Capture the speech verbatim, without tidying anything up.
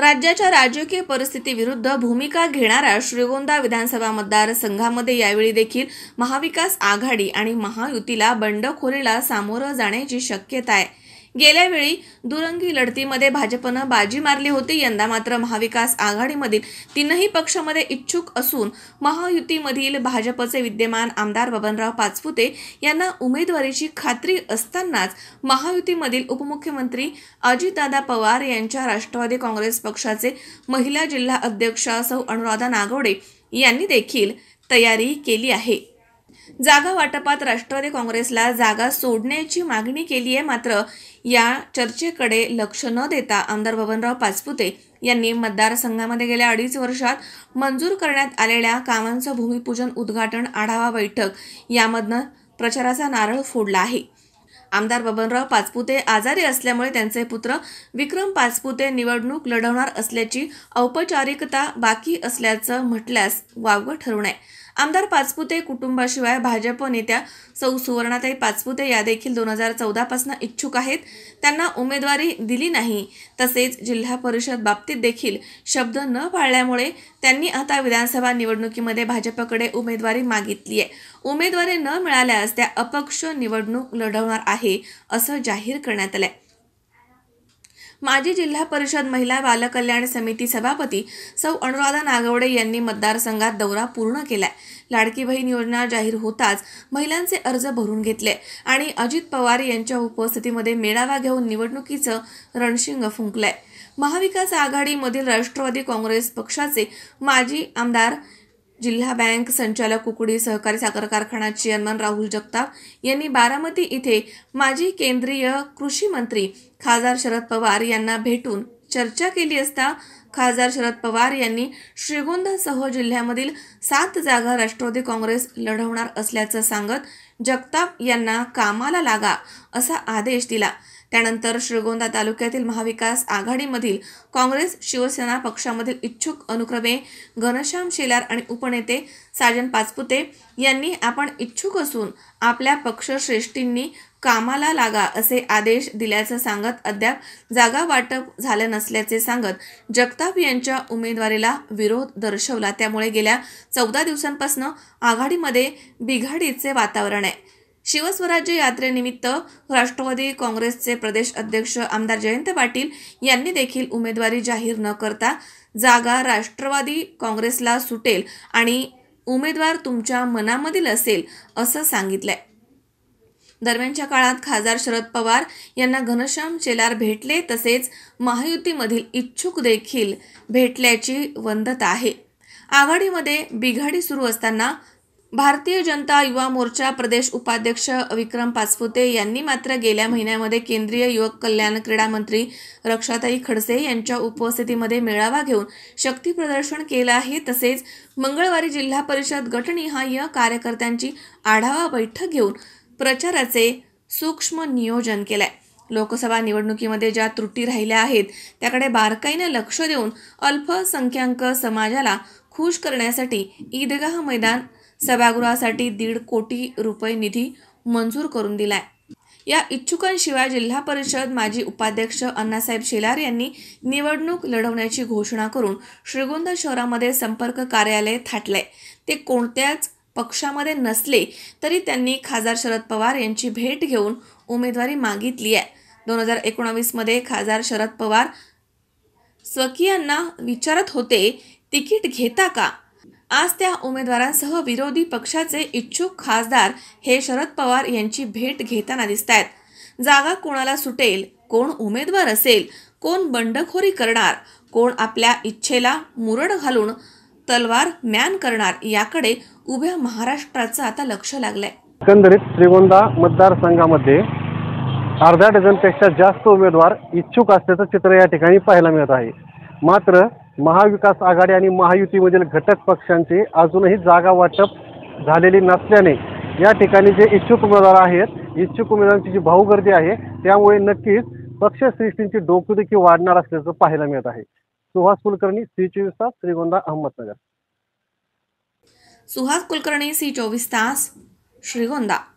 राज्याच्या राजकीय परिस्थितीविरुद्ध भूमिका घेणाऱ्या श्रीगोंदा विधानसभा मतदारसंघामध्ये यावेळी देखील महाविकास आघाडी आणि महायुतीला बंडखोरीला सामोरं जाण्याची शक्यता आहे। गेल्या वेळी दुरंगी लढतीमध्ये भाजपनं बाजी मारली होती। यंदा मात्र महाविकास आघाडीमधील तीनही पक्षामध्ये इच्छुक असून महायुतीमधील भाजपचे विद्यमान आमदार बबनराव पाचपुते यांना उमेदवारीची खात्री असतानाच महायुतीमधील उपमुख्यमंत्री अजितदादा पवार यांच्या राष्ट्रवादी काँग्रेस पक्षाचे महिला जिल्हा अध्यक्षा सौ अनुराधा नागवडे यांनी देखील तयारी केली आहे। जागा वाटपात राष्ट्रवादी काँग्रेसला जागा सोडण्याची मागणी केली आहे। मात्र या चर्चेकडे लक्ष न देता आमदार बबनराव पाचपुते यांनी मतदारसंघामध्ये गेल्या अडीच वर्षात मंजूर करण्यात आलेल्या कामांचं भूमिपूजन, उद्घाटन, आढावा बैठक यामधनं प्रचाराचा नारळ फोडला आहे। आमदार बबनराव पाचपुते आजारी असल्यामुळे त्यांचे पुत्र विक्रम पाचपुते निवडणूक लढवणार असल्याची औपचारिकता बाकी असल्याचं म्हटल्यास वावगं ठरू नये। आमदार पाचपुते कुटुंबाशिवाय भाजप नेत्या सौ सुवर्णाताई पाचपुते या देखील दोन हजार चौदा पासून इच्छुक आहेत। त्यांना उमेदवारी दिली नाही। तसेच जिल्हा परिषद बाबतीत देखील शब्द न पाळल्यामुळे त्यांनी आता विधानसभा निवडणुकीमध्ये भाजपकडे उमेदवारी मागितली आहे। उमेदवारी न मिळाल्यास त्या अपक्ष निवडणूक लढवणार आहे असं जाहीर करण्यात आलंय। माजी जिल्हा परिषद महिला बालकल्याण समिती सभापती सौ अनुराधा नागवडे यांनी मतदारसंघात दौरा पूर्ण केलाय। लाडकी बहीण योजना जाहीर होताच महिलांचे अर्ज भरून घेतले आणि अजित पवार यांच्या उपस्थितीमध्ये मेळावा घेऊन निवडणुकीचं रणशिंग फुंकलंय। महाविकास आघाडीमधील राष्ट्रवादी काँग्रेस पक्षाचे माजी आमदार, जिल्हा बँक संचालक, कुकडी सहकारी साखर कारखाना चेअरमन राहुल जगताप यांनी बारामती इथे माजी केंद्रीय कृषी मंत्री खासदार शरद पवार यांना भेटून चर्चा केली असता खासदार शरद पवार यांनी श्रीगोंदासह जिल्ह्यामधील सात जागा राष्ट्रवादी काँग्रेस लढवणार असल्याचं सांगत जगताप यांना कामाला लागा असा आदेश दिला। त्यानंतर श्रीगोंदा तालुक्यातील महाविकास आघाडीमधील काँग्रेस शिवसेना पक्षामधील इच्छुक अनुक्रमे घनश्याम शेलार आणि उपनेते साजन पाचपुते यांनी आपण इच्छुक असून आपल्या पक्षश्रेष्ठींनी कामाला लागा असे आदेश दिल्याचं सांगत अद्याप जागा वाटप झालं नसल्याचे सांगत जगताप यांच्या उमेदवारीला विरोध दर्शवला। त्यामुळे गेल्या चौदा दिवसांपासून आघाडीमध्ये बिघाडीचे वातावरण आहे। शिवस्वराज्य यात्रेनिमित्त राष्ट्रवादी काँग्रेसचे प्रदेश अध्यक्ष आमदार जयंत पाटील यांनी देखील उमेदवारी जाहीर न करता जागा राष्ट्रवादी काँग्रेसला सुटेल आणि उमेदवार तुमच्या मनामधील असेल असं सांगितलंय। दरम्यानच्या काळात खासदार शरद पवार यांना घनश्याम शेलार भेटले, तसेच महायुतीमधील इच्छुक देखील भेटल्याची वदंता आहे। आघाडीमध्ये बिघाडी सुरू असताना भारतीय जनता युवा मोर्चा प्रदेश उपाध्यक्ष विक्रम पाचपुते यांनी मात्र गेल्या महिन्यामध्ये केंद्रीय युवक कल्याण क्रीडा मंत्री रक्षाताई खडसे यांच्या उपस्थितीमध्ये मेळावा घेऊन शक्ती प्रदर्शन केलं आहे। तसेच मंगळवारी जिल्हा परिषद गटनिहाय कार्यकर्त्यांची आढावा बैठक घेऊन प्रचाराचे सूक्ष्म नियोजन केलंय। लोकसभा निवडणुकीमध्ये ज्या त्रुटी राहिल्या आहेत त्याकडे बारकाईने लक्ष देऊन अल्पसंख्याक समाजाला खुश करण्यासाठी ईदगाह मैदान सभागृहासाठी दीड कोटी रुपये निधी मंजूर करून दिलाय। या इच्छुकांशिवाय जिल्हा परिषद माजी उपाध्यक्ष अण्णासाहेब शेलार यांनी निवडणूक लढवण्याची घोषणा करून श्रीगोंदा शहरामध्ये संपर्क कार्यालय थाटलंय। ते कोणत्याच पक्षामध्ये नसले तरी त्यांनी खासदार शरद पवार यांची भेट घेऊन उमेदवारी मागितली आहे। दोन हजार एकोणावीस मध्ये खासदार शरद पवार स्वकीयांना विचारत होते तिकीट घेता का। आज त्या उमेदवारांसह विरोधी पक्षाचे इच्छुक खासदार हे शरद पवार यांची भेट घेताना दिसतायत। जागा कोणाला सुटेल, कोण उमेदवार असेल, कोण बंडखोरी करणार, कोण आपल्या इच्छेला मुरड घालून तलवार म्यान करणार याकडे उभ्या महाराष्ट्राचं आता लक्ष लागलंय। एकंदरीत श्रीगोंदा मतदारसंघामध्ये अर्ध्या डझनपेक्षा जास्त उमेदवार इच्छुक असल्याचं चित्र या ठिकाणी पाहायला मिळत आहे। मात्र महाविकास आघाडी आणि महायुतीमधील घटक पक्षांचे अजूनही जागा वाटप झालेली नसल्याने या ठिकाणी जे इच्छुक उमेदवार आहेत, इच्छुक उमेदवारांची जी भाऊगर्दी आहे त्यामुळे नक्कीच पक्षश्रेष्ठींची डोकेदुखी वाढणार असल्याचं पाहायला मिळत आहे। सुहास कुलकर्णी, सी चोवीस तास, श्रीगोंदा, अहमदनगर। सुहास कुलकर्णी, सी चोवीस तास, श्रीगोंदा।